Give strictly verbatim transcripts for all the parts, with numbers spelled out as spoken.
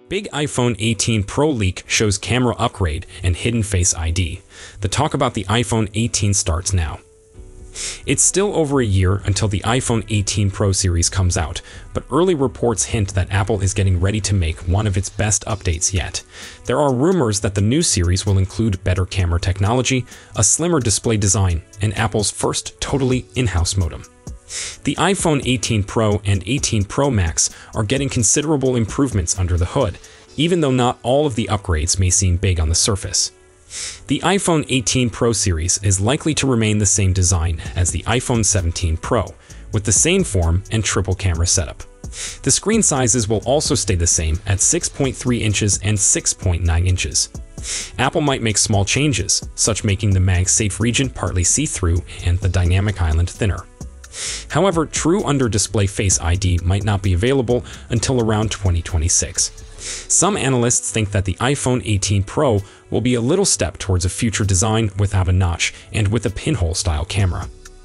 Big iPhone eighteen Pro leak shows camera upgrade and hidden Face I D. The talk about the iPhone eighteen starts now. It's still over a year until the iPhone eighteen Pro series comes out, but early reports hint that Apple is getting ready to make one of its best updates yet. There are rumors that the new series will include better camera technology, a slimmer display design, and Apple's first totally in-house modem. The iPhone eighteen Pro and eighteen Pro Max are getting considerable improvements under the hood, even though not all of the upgrades may seem big on the surface. The iPhone eighteen Pro series is likely to remain the same design as the iPhone seventeen Pro, with the same form and triple camera setup. The screen sizes will also stay the same at six point three inches and six point nine inches. Apple might make small changes, such making the MagSafe region partly see-through and the dynamic island thinner. However, true under-display Face I D might not be available until around twenty twenty-six. Some analysts think that the iPhone eighteen Pro will be a little step towards a future design without a notch and with a pinhole-style camera.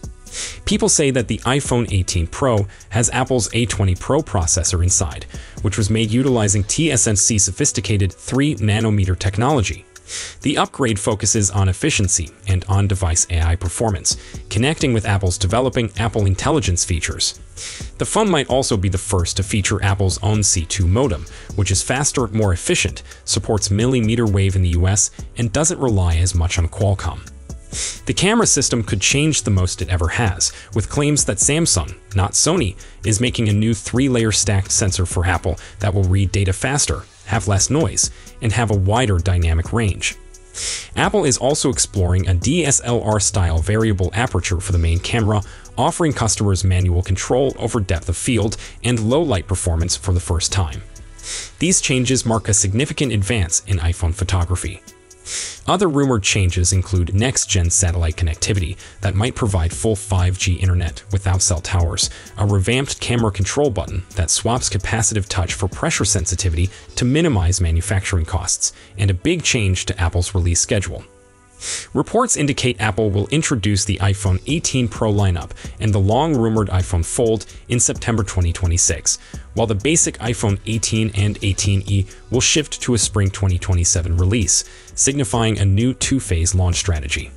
People say that the iPhone eighteen Pro has Apple's A twenty Pro processor inside, which was made utilizing T S M C sophisticated three nanometer technology. The upgrade focuses on efficiency and on-device A I performance, connecting with Apple's developing Apple Intelligence features. The phone might also be the first to feature Apple's own C two modem, which is faster, more efficient, supports mmWave in the U S, and doesn't rely as much on Qualcomm. The camera system could change the most it ever has, with claims that Samsung, not Sony, is making a new three-layer stacked sensor for Apple that will read data faster, have less noise, and have a wider dynamic range. Apple is also exploring a D S L R-style variable aperture for the main camera, offering customers manual control over depth of field and low-light performance for the first time. These changes mark a significant advance in iPhone photography. Other rumored changes include next-gen satellite connectivity that might provide full five G internet without cell towers, a revamped camera control button that swaps capacitive touch for pressure sensitivity to minimize manufacturing costs, and a big change to Apple's release schedule. Reports indicate Apple will introduce the iPhone eighteen Pro lineup and the long-rumored iPhone Fold in September twenty twenty-six, while the basic iPhone eighteen and eighteen E will shift to a spring twenty twenty-seven release, signifying a new two-phase launch strategy.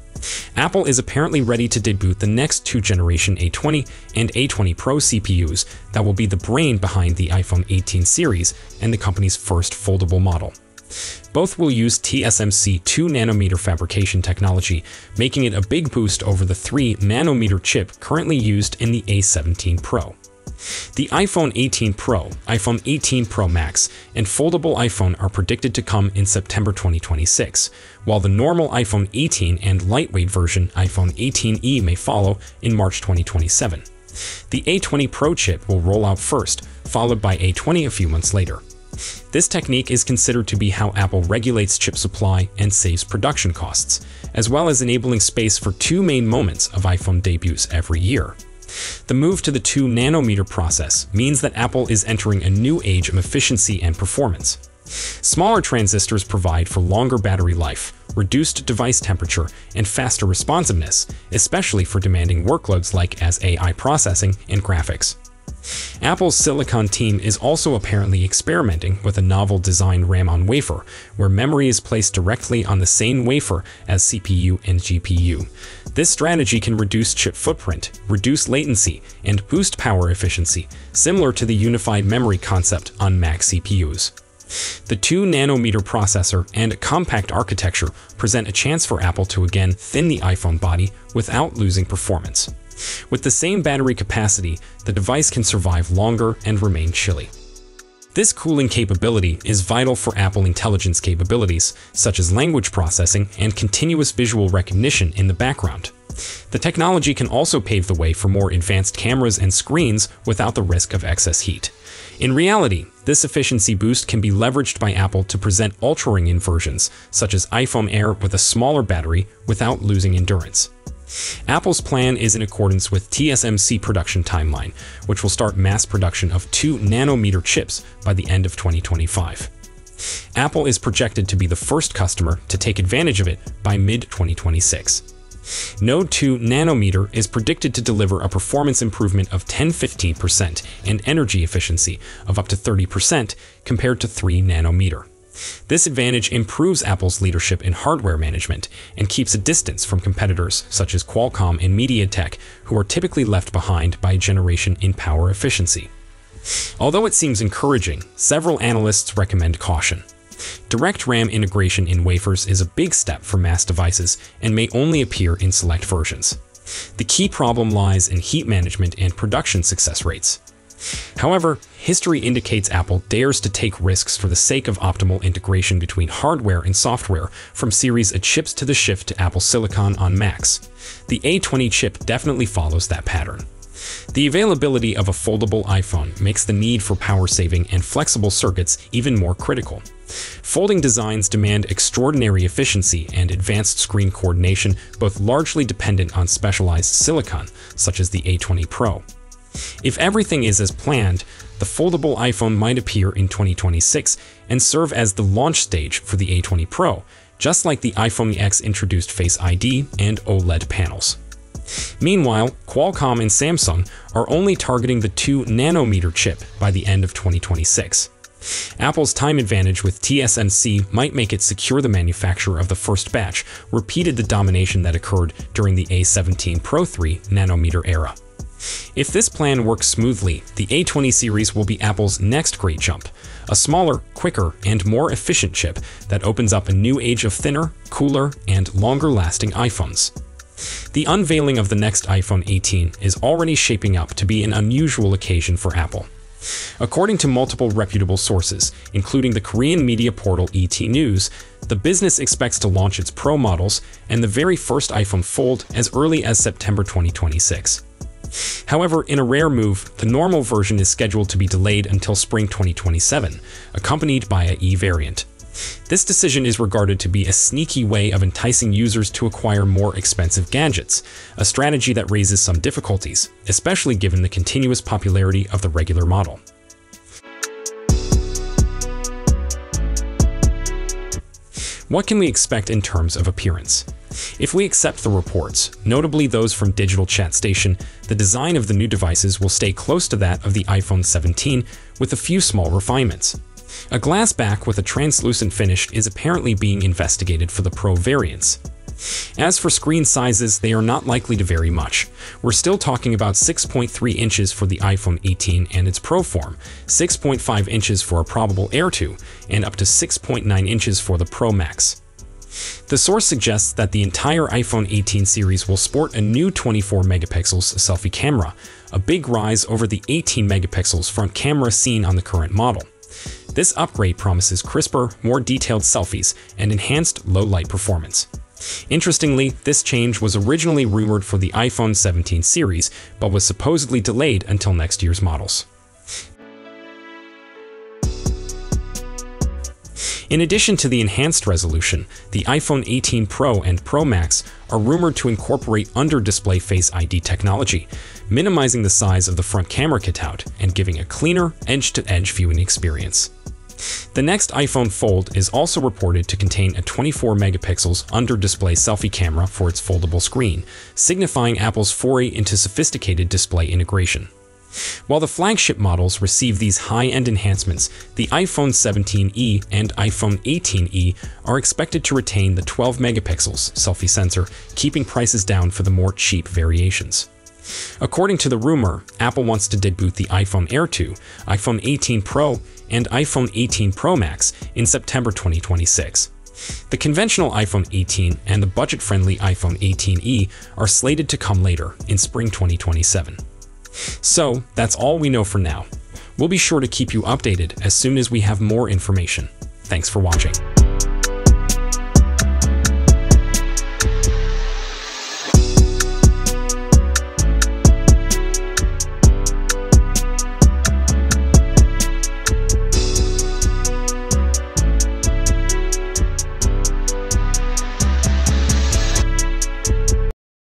Apple is apparently ready to debut the next two-generation A twenty and A twenty Pro C P Us that will be the brain behind the iPhone eighteen series and the company's first foldable model. Both will use T S M C two nanometer fabrication technology, making it a big boost over the three nanometer chip currently used in the A seventeen Pro. The iPhone eighteen Pro, iPhone eighteen Pro Max, and foldable iPhone are predicted to come in September twenty twenty-six, while the normal iPhone eighteen and lightweight version iPhone eighteen E may follow in March twenty twenty-seven. The A twenty Pro chip will roll out first, followed by A twenty a few months later. This technique is considered to be how Apple regulates chip supply and saves production costs, as well as enabling space for two main moments of iPhone debuts every year. The move to the two nanometer process means that Apple is entering a new age of efficiency and performance. Smaller transistors provide for longer battery life, reduced device temperature, and faster responsiveness, especially for demanding workloads like as A I processing and graphics. Apple's Silicon team is also apparently experimenting with a novel design RAM on wafer, where memory is placed directly on the same wafer as C P U and G P U. This strategy can reduce chip footprint, reduce latency, and boost power efficiency, similar to the unified memory concept on Mac C P Us. The two nanometer processor and compact architecture present a chance for Apple to again thin the iPhone body without losing performance. With the same battery capacity, the device can survive longer and remain chilly. This cooling capability is vital for Apple Intelligence capabilities, such as language processing and continuous visual recognition in the background. The technology can also pave the way for more advanced cameras and screens without the risk of excess heat. In reality, this efficiency boost can be leveraged by Apple to present ultra-ring versions, such as iPhone Air with a smaller battery without losing endurance. Apple's plan is in accordance with T S M C production timeline, which will start mass production of two nanometer chips by the end of twenty twenty-five. Apple is projected to be the first customer to take advantage of it by mid twenty twenty-six. Node two nanometer is predicted to deliver a performance improvement of ten to fifteen percent and energy efficiency of up to thirty percent compared to three nanometer. This advantage improves Apple's leadership in hardware management and keeps a distance from competitors such as Qualcomm and MediaTek, who are typically left behind by a generation in power efficiency. Although it seems encouraging, several analysts recommend caution. Direct RAM integration in wafers is a big step for mass devices and may only appear in select versions. The key problem lies in heat management and production success rates. However, history indicates Apple dares to take risks for the sake of optimal integration between hardware and software, from series A chips to the shift to Apple Silicon on Macs. The A twenty chip definitely follows that pattern. The availability of a foldable iPhone makes the need for power-saving and flexible circuits even more critical. Folding designs demand extraordinary efficiency and advanced screen coordination, both largely dependent on specialized silicon, such as the A twenty Pro. If everything is as planned, the foldable iPhone might appear in twenty twenty-six and serve as the launch stage for the A twenty Pro, just like the iPhone X introduced Face I D and OLED panels. Meanwhile, Qualcomm and Samsung are only targeting the two nanometer chip by the end of twenty twenty-six. Apple's time advantage with T S M C might make it secure the manufacture of the first batch, repeated the domination that occurred during the A seventeen Pro three nanometer era. If this plan works smoothly, the A twenty series will be Apple's next great jump, a smaller, quicker, and more efficient chip that opens up a new age of thinner, cooler, and longer-lasting iPhones. The unveiling of the next iPhone eighteen is already shaping up to be an unusual occasion for Apple. According to multiple reputable sources, including the Korean media portal E T News, the business expects to launch its Pro models and the very first iPhone Fold as early as September twenty twenty-six. However, in a rare move, the normal version is scheduled to be delayed until spring twenty twenty-seven, accompanied by a E variant. This decision is regarded to be a sneaky way of enticing users to acquire more expensive gadgets, a strategy that raises some difficulties, especially given the continuous popularity of the regular model. What can we expect in terms of appearance? If we accept the reports, notably those from Digital Chat Station, the design of the new devices will stay close to that of the iPhone seventeen with a few small refinements. A glass back with a translucent finish is apparently being investigated for the Pro variants. As for screen sizes, they are not likely to vary much. We're still talking about six point three inches for the iPhone eighteen and its Pro form, six point five inches for a probable Air two, and up to six point nine inches for the Pro Max. The source suggests that the entire iPhone eighteen series will sport a new twenty-four megapixels selfie camera, a big rise over the eighteen megapixels front camera seen on the current model. This upgrade promises crisper, more detailed selfies and enhanced low-light performance. Interestingly, this change was originally rumored for the iPhone seventeen series, but was supposedly delayed until next year's models. In addition to the enhanced resolution, the iPhone eighteen Pro and Pro Max are rumored to incorporate under-display Face I D technology, minimizing the size of the front camera cutout and giving a cleaner, edge-to-edge viewing experience. The next iPhone Fold is also reported to contain a twenty-four megapixels under-display selfie camera for its foldable screen, signifying Apple's foray into sophisticated display integration. While the flagship models receive these high-end enhancements, the iPhone seventeen E and iPhone eighteen E are expected to retain the twelve megapixels selfie sensor, keeping prices down for the more cheap variations. According to the rumor, Apple wants to debut the iPhone Air two, iPhone eighteen Pro, and iPhone eighteen Pro Max in September twenty twenty-six. The conventional iPhone eighteen and the budget-friendly iPhone eighteen E are slated to come later, in spring twenty twenty-seven. So, that's all we know for now. We'll be sure to keep you updated as soon as we have more information. Thanks for watching.